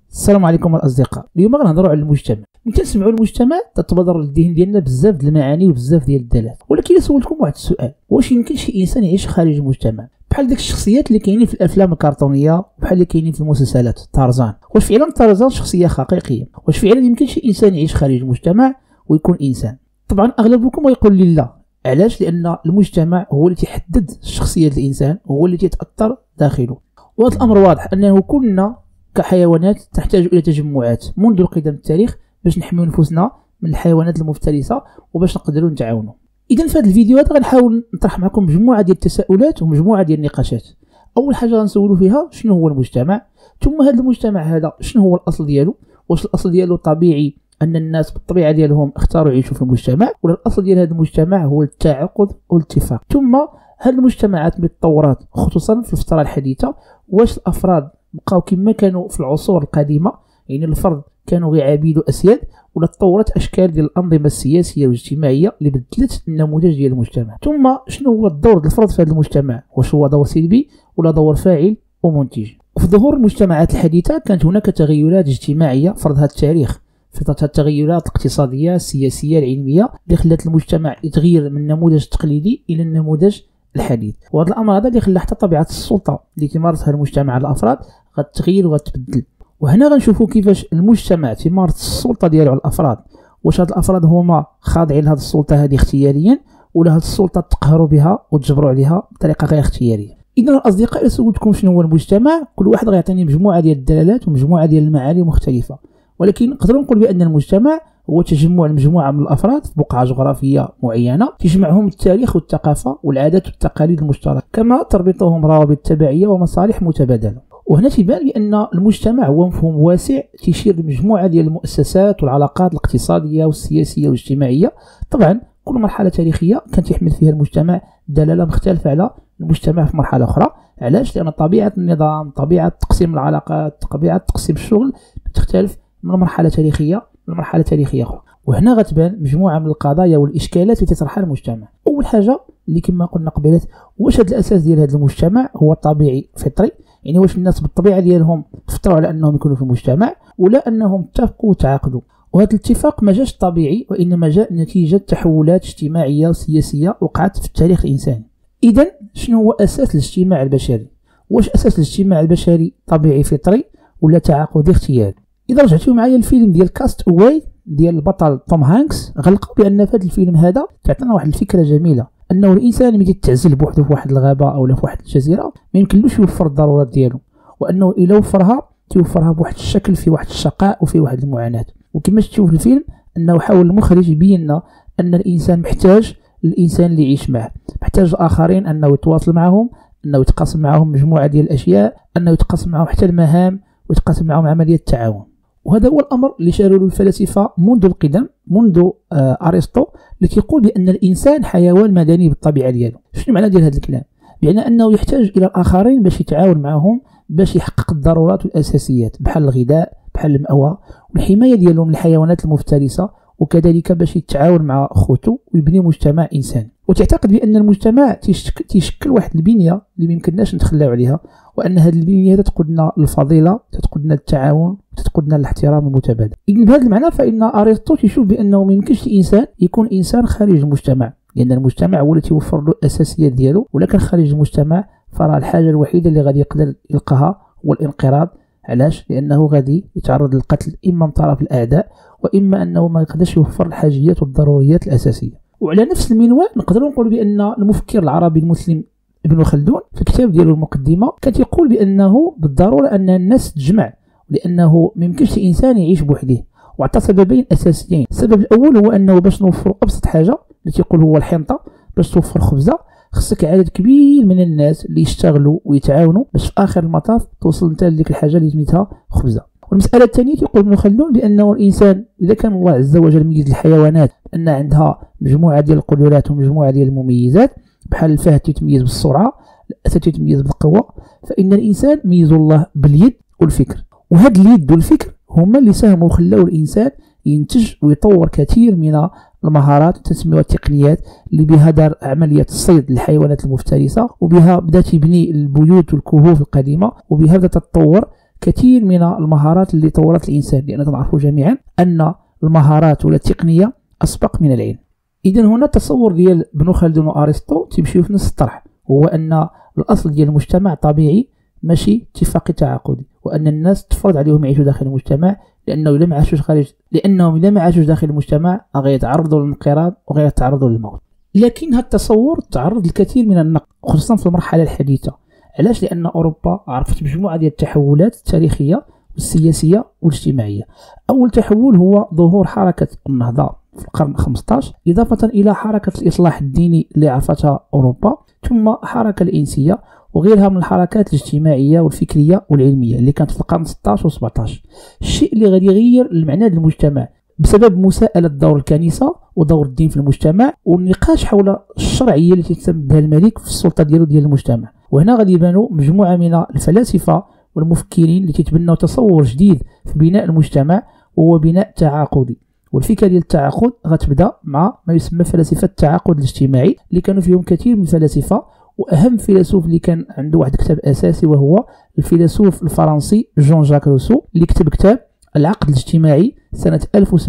السلام عليكم الأصدقاء. اليوم غنهضروا على المجتمع. ملي كنسمعوا المجتمع تتبادر للذهن ديالنا بزاف د المعاني وبزاف ديال الدلالات، ولكن الا سولتكم واحد السؤال، واش يمكن شي انسان يعيش خارج المجتمع بحال داك الشخصيات اللي كاينين في الافلام الكرتونيه وبحال اللي كاينين في المسلسلات؟ طرزان، واش فعلا طرزان شخصيه حقيقيه؟ واش فعلا يمكن شي انسان يعيش خارج المجتمع ويكون انسان؟ طبعا اغلبكم غيقول لي لا. علاش؟ لان المجتمع هو اللي تيحدد شخصيه الانسان، هو اللي تيتاثر داخله. وهذا الامر واضح انه كلنا كحيوانات تحتاج الى تجمعات منذ القدم التاريخ باش نحميو نفوسنا من الحيوانات المفترسه وباش نقدروا نتعاونوا. اذا في هذا الفيديو هذا غنحاول نطرح معكم مجموعه ديال التساؤلات ومجموعه ديال النقاشات. اول حاجه غنسولوا فيها شنو هو المجتمع، ثم هذا المجتمع هذا شنو هو الاصل ديالو، واش الاصل ديالو طبيعي ان الناس بالطبيعه ديالهم اختاروا يعيشوا في المجتمع، ولا الاصل ديال هذا المجتمع هو التعاقد والاتفاق. ثم هذه المجتمعات اللي تطورات خصوصا في الفتره الحديثه، واش الافراد بقاو كما كانوا في العصور القديمه، يعني الفرد كانوا غير عبيد واسياد، ولا تطورت اشكال ديال الانظمه السياسيه والاجتماعيه اللي بدلت النموذج ديال المجتمع؟ ثم شنو هو الدور ديال الفرد في هذا المجتمع، واش هو دور سلبي ولا دور فاعل ومنتج؟ وفي ظهور المجتمعات الحديثه كانت هناك تغيرات اجتماعيه فرضها التاريخ، فرضتها التغيرات الاقتصاديه السياسيه العلميه اللي خلات المجتمع يتغير من النموذج التقليدي الى النموذج الحديث. وهذا الامر هذا اللي خلى حتى طبيعه السلطه اللي تمارسها المجتمع على الافراد غتغير وغتبدل. وهنا غنشوفوا كيفاش المجتمع تمارس السلطه ديالو على الافراد، واش هاد الافراد هما خاضعين لهذه السلطه هذه اختياريا، ولا هاد السلطه تقهروا بها وتجبروا عليها بطريقه غير اختياريه. اذا الاصدقاء، الا سولتكم شنو هو المجتمع، كل واحد غيعطيني مجموعه ديال الدلالات ومجموعه ديال المعاني مختلفه، ولكن نقدروا نقول بان المجتمع هو تجمع المجموعه من الافراد في بقعه جغرافيه معينه تجمعهم التاريخ والثقافه والعادات والتقاليد المشتركه، كما تربطهم روابط تبعيه ومصالح متبادله. وهنا تيبان بان المجتمع هو مفهوم واسع تيشير لمجموعه ديال المؤسسات والعلاقات الاقتصاديه والسياسيه والاجتماعيه. طبعا كل مرحله تاريخيه كان يحمل فيها المجتمع دلاله مختلفه على المجتمع في مرحله اخرى. علاش؟ لان طبيعه النظام، طبيعه تقسيم العلاقات، طبيعه تقسيم الشغل تختلف من مرحله تاريخيه لمرحله تاريخيه اخرى. وهنا غتبان مجموعه من القضايا والاشكالات اللي تطرحها المجتمع. اول حاجه اللي كما قلنا قبيله، واش هذا الاساس ديال هذا المجتمع هو طبيعي فطري، يعني واش الناس بالطبيعه ديالهم فطروا على انهم يكونوا في المجتمع، ولا انهم اتفقوا وتعاقدوا؟ وهذا الاتفاق ما جاش طبيعي، وانما جاء نتيجه تحولات اجتماعيه وسياسيه وقعت في التاريخ الانساني. اذا شنو هو اساس الاجتماع البشري؟ واش اساس الاجتماع البشري طبيعي فطري ولا تعاقدي اختياري؟ اذا رجعتوا معايا الفيلم ديال كاست اواي ديال البطل توم هانكس، غنلقاو بان في هذا الفيلم هذا تعطينا واحد الفكره جميله، انه الانسان ملي يتعزل بوحده في واحد الغابه او في واحد الجزيره ما يمكنلوش يوفر الضرورات ديالو، وانه الا وفرها تيوفرها بواحد الشكل في واحد الشقاء وفي واحد المعاناه. وكما تشوف في الفيلم انه حاول المخرج يبين لنا ان الانسان محتاج الانسان اللي يعيش معه، محتاج الاخرين انه يتواصل معهم، انه يتقاسم معهم مجموعه ديال الاشياء، انه يتقاسم معهم حتى المهام ويتقاسم معهم عمليه التعاون. وهذا هو الامر اللي شاروا له الفلاسفه منذ القدم، منذ ارسطو، اللي كيقول بان الانسان حيوان مدني بالطبيعه ديالو. شنو معنى ديال هذا الكلام؟ بان انه يحتاج الى الاخرين باش يتعاون معهم باش يحقق الضرورات والاساسيات بحال الغذاء، بحال المأوى والحمايه ديالو من الحيوانات المفترسه، وكذلك باش يتعاون مع خوته ويبني مجتمع انساني. وتعتقد بان المجتمع تيشكل واحد البنيه اللي ما يمكنناش نتخلاو عليها، وان هذه البنيه تقودنا للفضيله، تقودنا للتعاون، تقودنا للاحترام المتبادل. اذا بهذا المعنى فان ارسطو تيشوف بانه ما يمكنش الانسان يكون انسان خارج المجتمع، لان المجتمع هو اللي تيوفر له الاساسيات ديالو، ولكن خارج المجتمع فراه الحاجه الوحيده اللي غادي يقدر يلقاها هو الانقراض. علاش؟ لانه غادي يتعرض للقتل اما من طرف الاعداء، واما انه ما يقدرش يوفر الحاجيات والضروريات الاساسيه. وعلى نفس المنوال نقدروا نقول بان المفكر العربي المسلم ابن خلدون في الكتاب ديالو المقدمه كان يقول بانه بالضروره ان الناس تجمع، لانه ما يمكنش الانسان يعيش بوحده، وعطى سببين اساسيين. السبب الاول هو انه باش نوفروا ابسط حاجه اللي تيقول هو الحنطه، باش توفر خبزه خصك عدد كبير من الناس اللي يشتغلوا ويتعاونوا باش في اخر المطاف توصل انت لديك الحاجه اللي سميتها خبزه. والمساله الثانيه تيقول ابن خلدون بانه الانسان اذا كان الله عز وجل ميز الحيوانات ان عندها مجموعه ديال القدرات ومجموعه ديال المميزات، بحال الفهد تتميز بالسرعه، الاسد تتميز بالقوه، فان الانسان ميز الله باليد والفكر. وهاد اليد والفكر هما اللي ساهموا وخلاو الانسان ينتج ويطور كثير من المهارات تسميوها التقنيات اللي بها دار عمليه الصيد للحيوانات المفترسه، وبها بدا تبني البيوت والكهوف القديمه، وبها بدا تتطور كثير من المهارات اللي طورت الإنسان، لأننا نعرف جميعا أن المهارات ولا التقنية أسبق من العلم. إذا هنا التصور ديال ابن خلدون وأرسطو تيمشيو في نفس الطرح، هو أن الأصل ديال المجتمع طبيعي ماشي اتفاقي تعاقدي، وأن الناس تفرض عليهم يعيشوا داخل المجتمع، لأنهم إلا ما عاشوش داخل المجتمع غيتعرضوا للانقراض وغيتعرضوا للموت. لكن هذا التصور تعرض للكثير من النقد خصوصا في المرحلة الحديثة. علاش؟ لأن أوروبا عرفت مجموعة ديال التحولات التاريخية والسياسية والاجتماعية. أول تحول هو ظهور حركة النهضة في القرن 15، إضافة إلى حركة الإصلاح الديني اللي عرفتها أوروبا، ثم حركة الإنسية وغيرها من الحركات الاجتماعية والفكرية والعلمية اللي كانت في القرن 16 و 17. الشيء اللي غادي يغير المعنى ديال المجتمع بسبب مساءلة دور الكنيسة ودور الدين في المجتمع والنقاش حول الشرعية التي يتم بها الملك في السلطة ديال المجتمع. وهنا غادي يبانوا مجموعة من الفلاسفة والمفكرين اللي تيتبنوا تصور جديد في بناء المجتمع، وهو بناء تعاقدي. والفكرة ديال التعاقد غتبدا مع ما يسمى فلاسفة التعاقد الاجتماعي اللي كانوا فيهم كثير من الفلاسفة، وأهم فيلسوف اللي كان عنده واحد كتاب أساسي وهو الفيلسوف الفرنسي جون جاك روسو اللي كتب كتاب العقد الاجتماعي سنة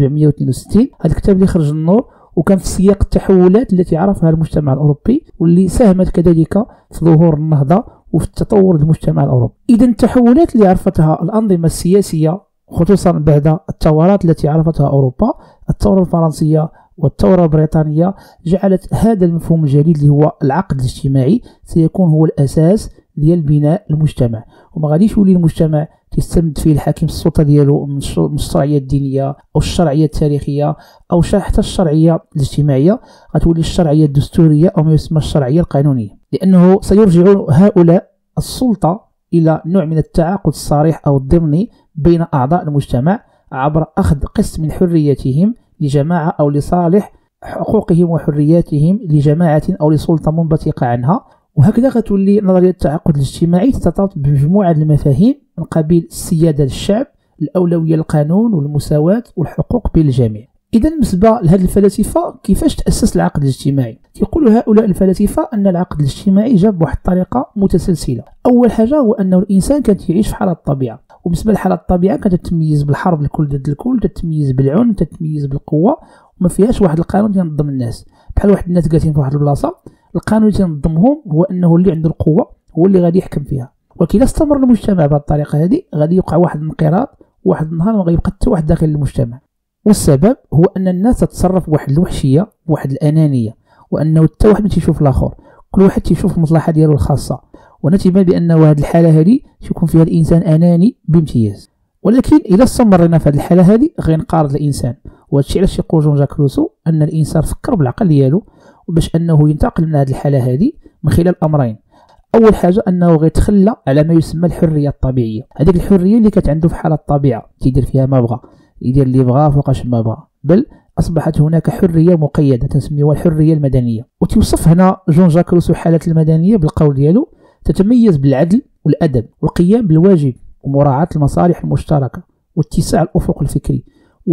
1762. هذا الكتاب اللي خرج للنور وكان في سياق التحولات التي عرفها المجتمع الأوروبي، واللي ساهمت كذلك في ظهور النهضة وفي التطور المجتمع الأوروبي. إذا التحولات اللي عرفتها الأنظمة السياسية خصوصا بعد الثورات التي عرفتها أوروبا، الثورة الفرنسية والثورة البريطانية، جعلت هذا المفهوم الجديد اللي هو العقد الاجتماعي سيكون هو الأساس ديال بناء المجتمع. وما غاديش يولي المجتمع تستمد فيه الحاكم السلطة ديالو من الشرعية الدينية أو الشرعية التاريخية أو حتى الشرعية الاجتماعية، غتولي الشرعية الدستورية أو ما يسمى الشرعية القانونية، لأنه سيرجع هؤلاء السلطة إلى نوع من التعاقد الصريح أو الضمني بين أعضاء المجتمع عبر أخذ قسط من حريتهم لجماعة أو لصالح حقوقهم وحرياتهم لجماعة أو لسلطة منبثقة عنها. وهكذا غتولي نظرية التعاقد الاجتماعي تترتبط بمجموعة المفاهيم من قبيل السيادة للشعب، الأولوية للقانون والمساواة والحقوق بين الجميع. إذا بالنسبة لهذه الفلاسفة كيفاش تأسس العقد الاجتماعي؟ يقول هؤلاء الفلاسفة أن العقد الاجتماعي جاء بواحد الطريقة متسلسلة. أول حاجة هو أنه الإنسان كان يعيش في حالة الطبيعة، وبالنسبة لحالة الطبيعة كانت تتميز بالحرب الكل ضد الكل، تتميز بالعنف، تتميز بالقوة، وما فيهاش واحد القانون ينظم الناس. بحال واحد الناس جالسين في واحد البلاصة، القانون اللي تنظمهم هو أنه اللي عنده القوة هو اللي غادي يحكم فيها. ولكن استمر المجتمع بهذه الطريقة هذه غادي يوقع واحد الانقراض، واحد النهار ما غيبقى حتى واحد داخل المجتمع. والسبب هو أن الناس تتصرف بواحد الوحشية بواحد الأنانية، وأنه حتى واحد ما تيشوف الآخر، كل واحد تيشوف المصلحة ديالو الخاصة. ونتيجة بأن هذه الحالة هذه تكون فيها الإنسان أناني بامتياز. ولكن إذا استمرنا في هذه الحالة هذه غينقرض الإنسان. وهذا الشيء علاش يقول جون جاك روسو أن الإنسان فكر بالعقل ديالو باش أنه ينتقل من هذه الحالة هذه من خلال أمرين. أول حاجة أنه غيتخلى على ما يسمى الحرية الطبيعية، هذيك الحرية اللي كانت عنده في حالة الطبيعة تيدير فيها ما بغى، يدير اللي بغى فوقاش ما بغى، بل أصبحت هناك حرية مقيدة تسميها الحرية المدنية. وتوصف هنا جون جاك روسو حالة المدنية بالقول ديالو: تتميز بالعدل والأدب والقيام بالواجب ومراعاة المصالح المشتركة واتساع الأفق الفكري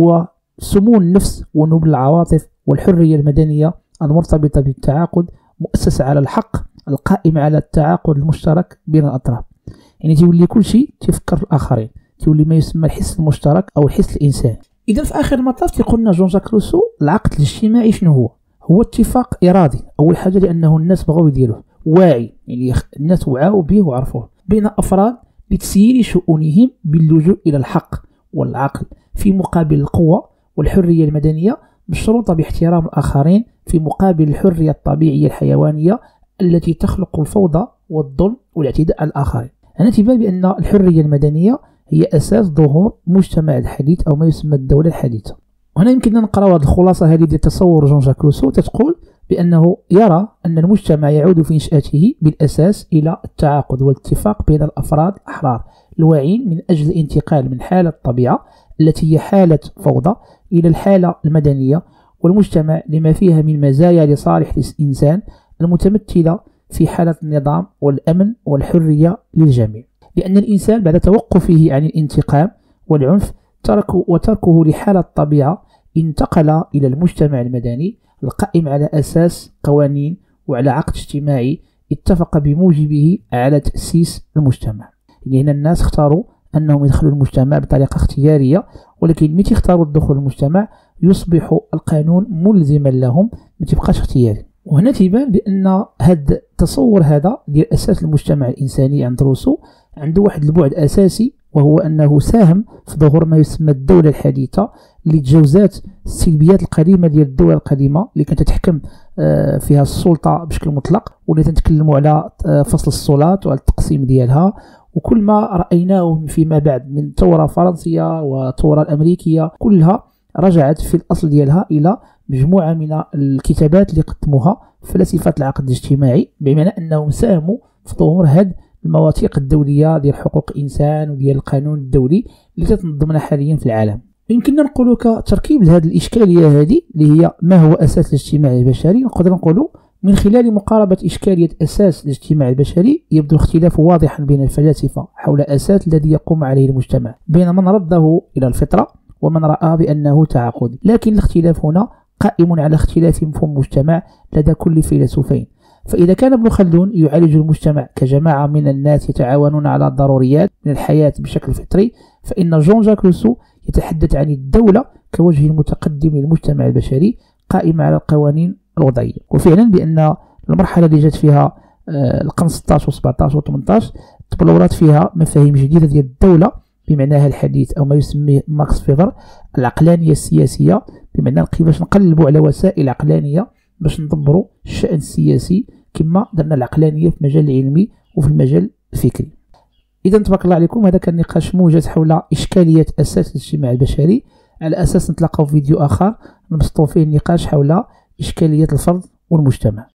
وسمو النفس ونبل العواطف. والحرية المدنية المرتبطة بالتعاقد مؤسسة على الحق القائم على التعاقد المشترك بين الأطراف. يعني تولي كل شيء تفكر في الآخرين، تولي ما يسمى الحس المشترك أو الحس الإنساني. إذا في آخر المطاف تقولنا جون جاك روسو العقد الاجتماعي شنو هو؟ هو اتفاق إرادي. أول حاجة لأنه الناس بغاو يديروه، واعي، يعني الناس وعاو به وعرفوه، بين أفراد لتسيير شؤونهم باللجوء إلى الحق والعقل في مقابل القوة. والحرية المدنية مشروطة باحترام الآخرين في مقابل الحرية الطبيعية الحيوانية التي تخلق الفوضى والظلم والاعتداء على الآخرين. أنا تبان بأن الحرية المدنية هي أساس ظهور المجتمع الحديث أو ما يسمى الدولة الحديثة. وهنا يمكننا نقرأ هذه الخلاصة هذه ديال تصور جون جاك روسو، تقول بأنه يرى أن المجتمع يعود في إنشاته بالأساس إلى التعاقد والاتفاق بين الأفراد الأحرار الواعين من أجل الانتقال من حالة الطبيعة التي هي حالة فوضى إلى الحالة المدنية والمجتمع لما فيها من مزايا لصالح الإنسان المتمثلة في حالة النظام والأمن والحرية للجميع. لأن الإنسان بعد توقفه عن الانتقام والعنف وتركه لحالة الطبيعة انتقل إلى المجتمع المدني القائم على أساس قوانين وعلى عقد اجتماعي اتفق بموجبه على تأسيس المجتمع. يعني هنا الناس اختاروا أنهم يدخلوا المجتمع بطريقة اختيارية، ولكن ملي تيختاروا الدخول للمجتمع يصبح القانون ملزما لهم، ما تبقاش اختياري. وهنا تيبان بأن هذا التصور هذا ديال أساس المجتمع الإنساني عند روسو عنده واحد البعد أساسي، وهو أنه ساهم في ظهور ما يسمى الدولة الحديثة اللي تجاوزات السلبيات القديمة ديال الدولة القديمة اللي كانت تحكم فيها السلطة بشكل مطلق، واللي تنتكلموا على فصل السلطات وعلى التقسيم ديالها. وكل ما رأيناه فيما بعد من الثورة الفرنسية والثورة الأمريكية كلها رجعت في الأصل ديالها إلى مجموعة من الكتابات اللي قدموها فلاسفة العقد الاجتماعي، بمعنى أنهم ساهموا في ظهور هذه المواثيق الدولية ديال حقوق الإنسان وديال القانون الدولي اللي تتنظمنا حاليا في العالم. يمكننا نقولوا كتركيب لهذه الإشكالية هذه اللي هي ما هو أساس الاجتماع البشري، نقدر نقولوا من خلال مقاربة إشكالية أساس الاجتماع البشري يبدو اختلاف واضحا بين الفلاسفة حول أساس الذي يقوم عليه المجتمع، بين من رده إلى الفطرة ومن رأى بأنه تعاقدي. لكن الاختلاف هنا قائم على اختلاف مفهوم المجتمع لدى كل فيلسوفين. فإذا كان ابن خلدون يعالج المجتمع كجماعة من الناس يتعاونون على الضروريات من الحياة بشكل فطري، فإن جون جاك روسو يتحدث عن الدولة كوجه متقدم للمجتمع البشري قائم على القوانين الوضعية. وفعلا بأن المرحلة اللي جات فيها القرن 16 و17 و18 تبلورات فيها مفاهيم جديدة ديال الدولة بمعناها الحديث، أو ما يسميه ماكس فيبر العقلانية السياسية، بمعنى كيفاش نقلبوا على وسائل عقلانية باش ندبروا الشأن السياسي كما درنا العقلانية في المجال العلمي وفي المجال الفكري. إذا تبارك الله عليكم، هذا كان نقاش موجز حول إشكالية أساس الاجتماع البشري. على أساس نتلاقاو في فيديو آخر نبسطوا فيه النقاش حول إشكالية الفرد والمجتمع.